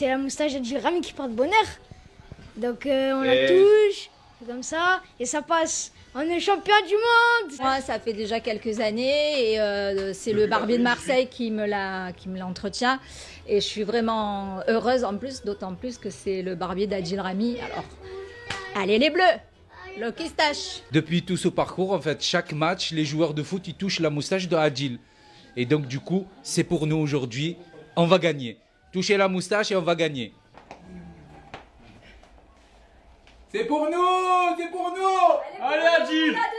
c'est la moustache d'Adjil Rami qui porte bonheur. Donc on la touche, comme ça, et ça passe. On est champion du monde. Moi, ça fait déjà quelques années et c'est le barbier de Marseille qui me l'entretient. Et je suis vraiment heureuse en plus, d'autant plus que c'est le barbier d'Adjil Rami. Alors, allez les Bleus, le pistache. Depuis tout ce parcours, en fait, chaque match, les joueurs de foot, ils touchent la moustache de Adjil. Et donc, du coup, c'est pour nous aujourd'hui. On va gagner. Touchez la moustache et on va gagner. C'est pour nous! C'est pour nous! Allez, Adjil!